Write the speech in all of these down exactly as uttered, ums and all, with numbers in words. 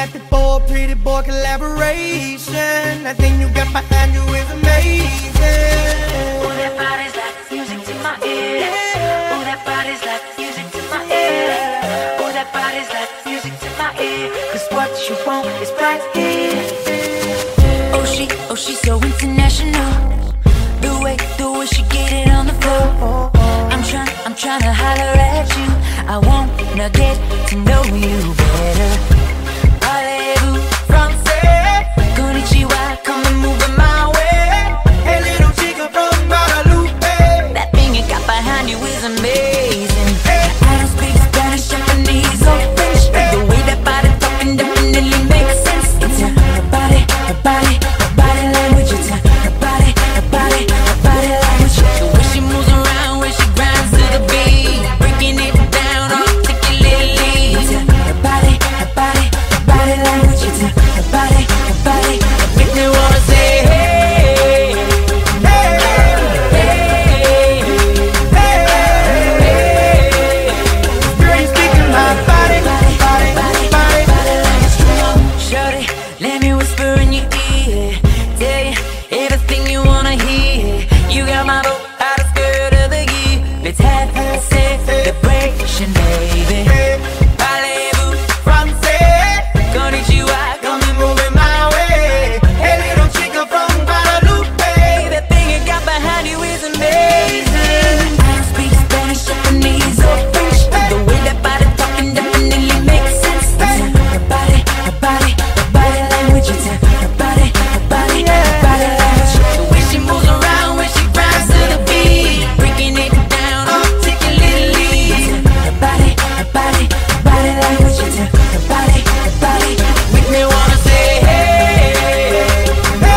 looking for a pretty boy collaboration. That thing you got behind you is amazing. Oh, that body's like music to my ear. Oh, that body's like music to my ear. Oh, that body's like music to my ear. Cause what you want is right here. Oh, she, oh, she's so international. The way, the way she get it on the floor. I'm trying, I'm trying to holler at you. I wanna get to know you better. Parlez-vous français? Konnichiwa, come and move in my way. Hey little chica from Guadalupe, That thing you got behind you is amazing. I don't speak Spanish, Japanese, or French, but the way that body talking definitely makes sense. It's her, her body, her body, her body language. It's her, her body, her body, her body language. The way she moves around, when she grinds to the beat, breaking it down articulately. It's her, her body, her body, her body language. It's her, her body, her body, that make me wanna say hey, hey, hey, hey. girl, you speaking my body, body, body, body. Shorty, let me whisper in your ear, tell you everything you wanna hear. You got my vote out of skirt of the year. Let's have a celebration, baby. Parlez-vous Français, konnichiwa, come and move in my way. Hey little chica from Guadalupe, that thing you got behind you is amazing. I don't speak Spanish, Japanese, or French, but the way that body talking definitely makes sense. It's her, her body, her body, her body language. It's her, her body, her body, her body language. The way she moves around when she grinds to the beat, breaking it down articulately. It's her, her body, her body, her body language. It's her, her body, her body, make me wanna say hey, hey,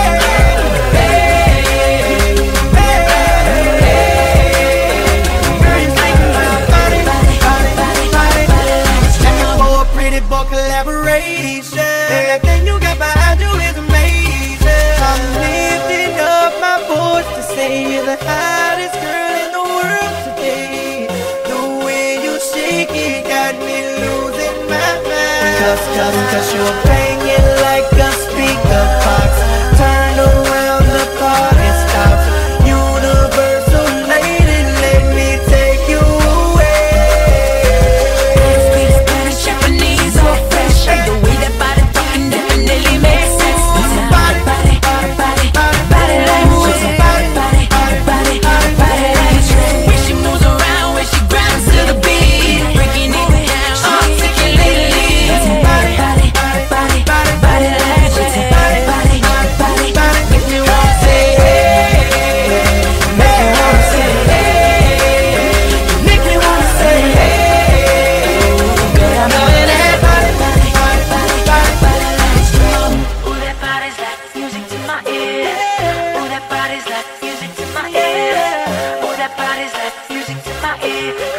hey, girl, you speaking my body, body, body, body, body. For a pretty boy collaboration, that thing you got behind you is amazing. I'm lifting up my voice to say you're the hottest girl in the world today. The way you shake it got me losing my mind. Cause, cause, cause you're banging like a speaker box. Turn around, the party stops. Universal lady, let me take you away. speak Spanish, Japanese, or French. The way that body talking definitely makes sense. It's her body, her body, her body language. It's her body, her body, her body language. The way she moves around when she grinds to the beat, breaking it down articulately. It's her body, her body, her body language. It's her body, her body, make me wanna say hey, make me wanna say hey, Make me wanna say hey, girl, I'm loving that body, body, body, body, body language. Ooh, that body's like music to my ear. Ooh, that body's like music to my ear. Ooh, that body's like music to my ear.